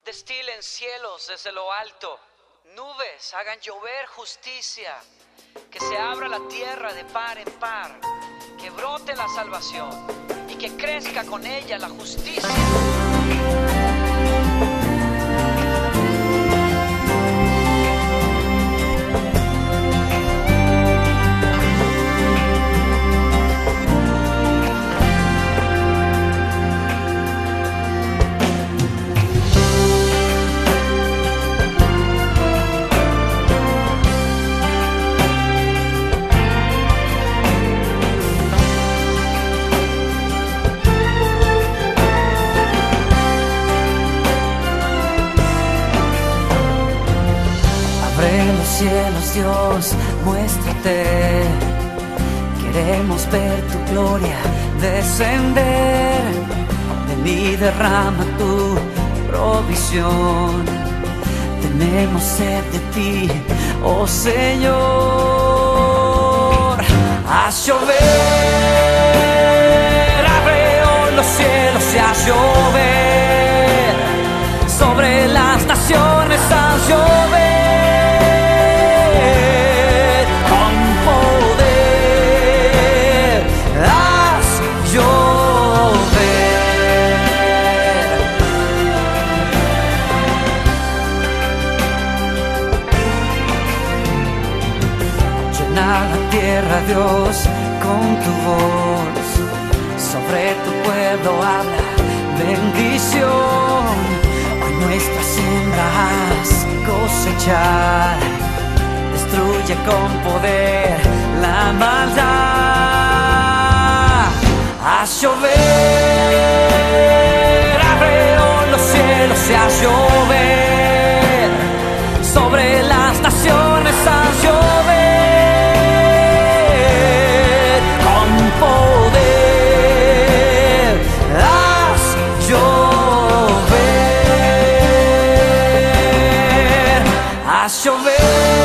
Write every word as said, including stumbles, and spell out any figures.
Destilen cielos desde lo alto, nubes hagan llover justicia, que se abra la tierra de par en par, que brote la salvación y que crezca con ella la justicia. Abre los cielos, Dios, muéstrate. Queremos ver tu gloria descender. Ven y derrama tu provisión. Tenemos sed de ti, oh Señor. Haz llover, abre hoy los cielos y haz llover. Sobre las naciones haz llover. La tierra, Dios, con tu voz, sobre tu pueblo habla bendición. Hoy nuestras siembras cosechar, destruye con poder la maldad. Haz llover, abre hoy los cielos y haz llover. Sobre las naciones haz llover. Haz llover.